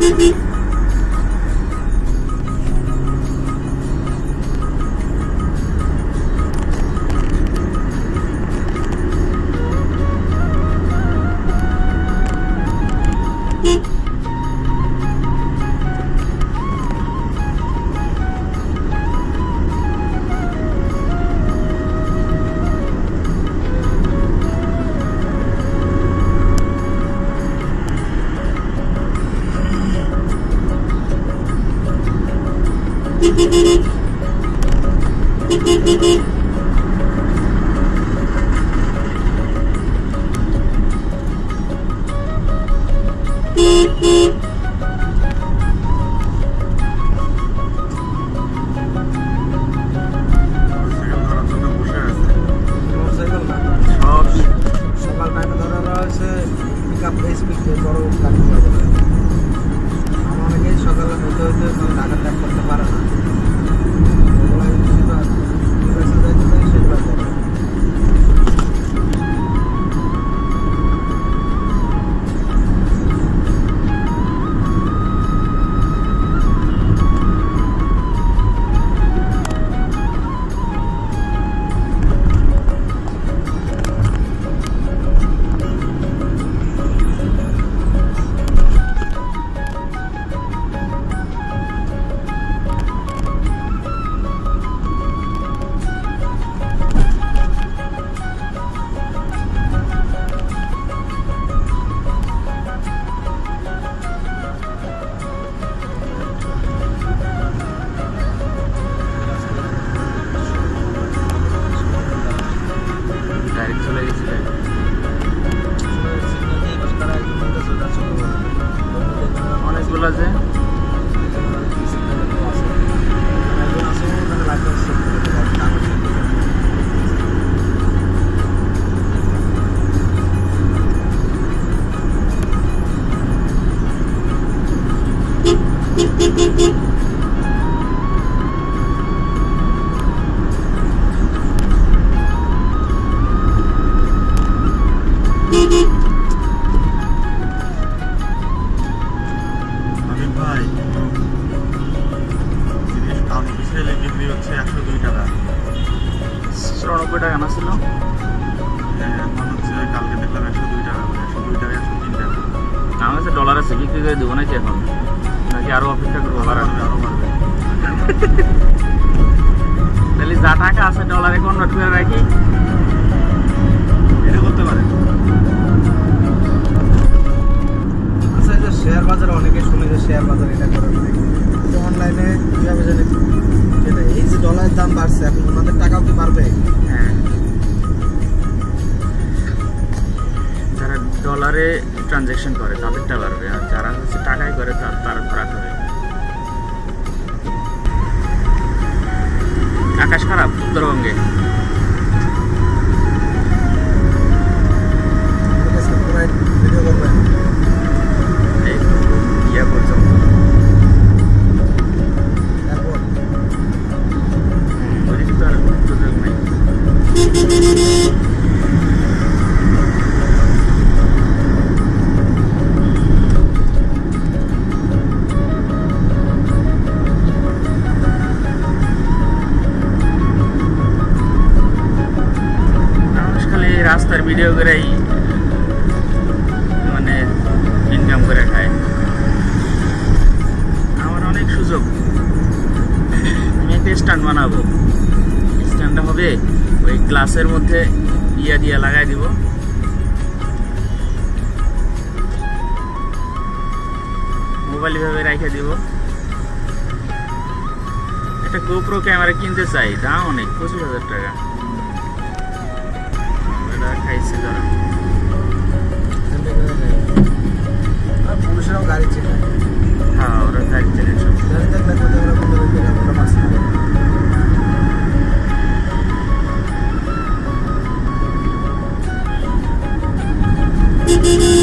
Transaction করে তাদেরটা বাড়বে, আর যারা হচ্ছে টাকায় করে তার খারাপ হবে। আকাশ খারাপ উত্তরবঙ্গে। ইয়া পর্যন্ত ওইদিকে তো আর সুযোগ নাই। রাস্তার ভিডিও করেই মানে ইনকাম করে খায়। আমার অনেক সুযোগ। আমি একটা স্ট্যান্ড বানাবো। স্ট্যান্ডটা হবে ওই গ্লাসের মধ্যে ইয়া দিয়ে লাগাই দিব, মোবাইল ভাবে রেখে দিব। একটা গোপ্রো ক্যামেরা কিনতে চাই, দাম অনেক, 25,000 টাকা। খাইছে যারা পুলিশেরাও গাড়ি চেনে। হ্যাঁ, ওরা গাড়ি চেনে সব। গাড়ি থাকলে মাছ Beep beep beep.